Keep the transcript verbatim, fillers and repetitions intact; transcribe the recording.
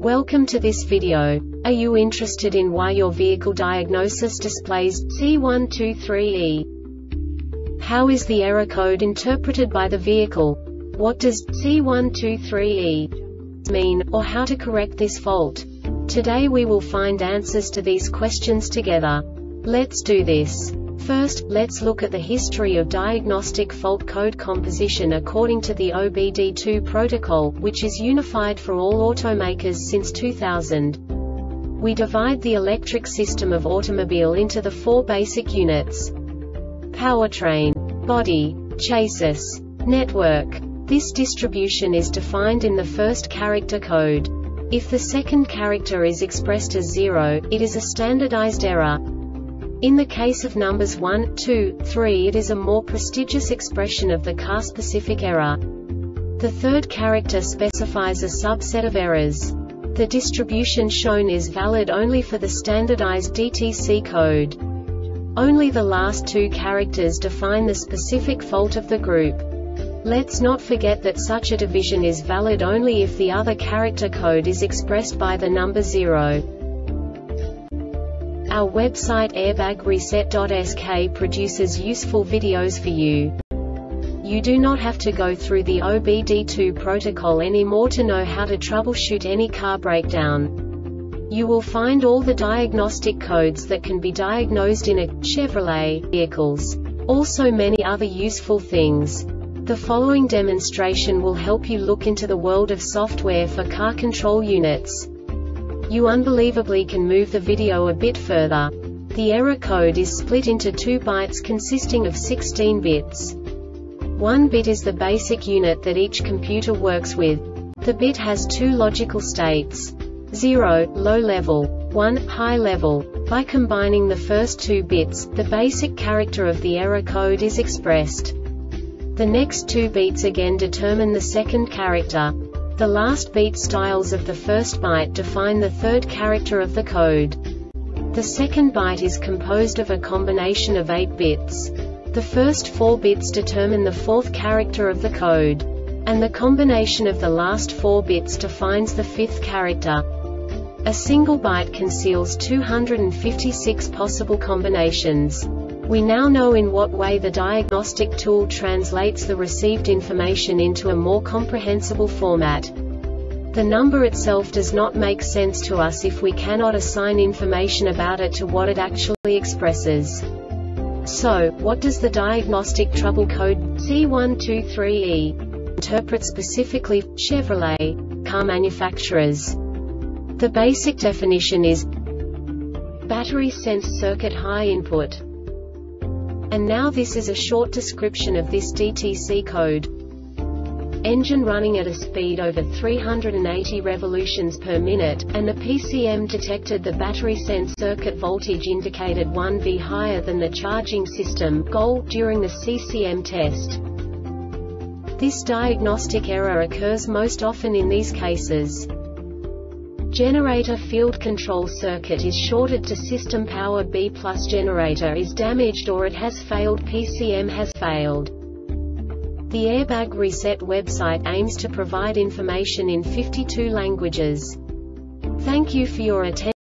Welcome to this video. Are you interested in why your vehicle diagnosis displays C one two three E? How is the error code interpreted by the vehicle? What does C one two three E mean, or how to correct this fault? Today we will find answers to these questions together. Let's do this. First, let's look at the history of diagnostic fault code composition according to the O B D two protocol, which is unified for all automakers since two thousand. We divide the electric system of automobile into the four basic units: powertrain, body, chassis, network. This distribution is defined in the first character code. If the second character is expressed as zero, it is a standardized error. In the case of numbers one, two, three, it is a more prestigious expression of the car-specific error. The third character specifies a subset of errors. The distribution shown is valid only for the standardized D T C code. Only the last two characters define the specific fault of the group. Let's not forget that such a division is valid only if the other character code is expressed by the number zero. Our website airbag reset dot S K produces useful videos for you. You do not have to go through the O B D two protocol anymore to know how to troubleshoot any car breakdown. You will find all the diagnostic codes that can be diagnosed in a Chevrolet vehicles. Also many other useful things. The following demonstration will help you look into the world of software for car control units. You unbelievably can move the video a bit further. The error code is split into two bytes consisting of sixteen bits. One bit is the basic unit that each computer works with. The bit has two logical states: zero, low level, one, high level. By combining the first two bits, the basic character of the error code is expressed. The next two bits again determine the second character. The last beat styles of the first byte define the third character of the code. The second byte is composed of a combination of eight bits. The first four bits determine the fourth character of the code. And the combination of the last four bits defines the fifth character. A single byte conceals two hundred fifty-six possible combinations. We now know in what way the diagnostic tool translates the received information into a more comprehensible format. The number itself does not make sense to us if we cannot assign information about it to what it actually expresses. So, what does the diagnostic trouble code C one two three E interpret specifically for Chevrolet car manufacturers? The basic definition is battery sense circuit high input. And now this is a short description of this D T C code. Engine running at a speed over three hundred eighty revolutions per minute, and the P C M detected the battery sense circuit voltage indicated one volt higher than the charging system goal during the C C M test. This diagnostic error occurs most often in these cases: generator field control circuit is shorted to system power, B plus generator is damaged or it has failed, P C M has failed. The Airbag Reset website aims to provide information in fifty-two languages. Thank you for your attention.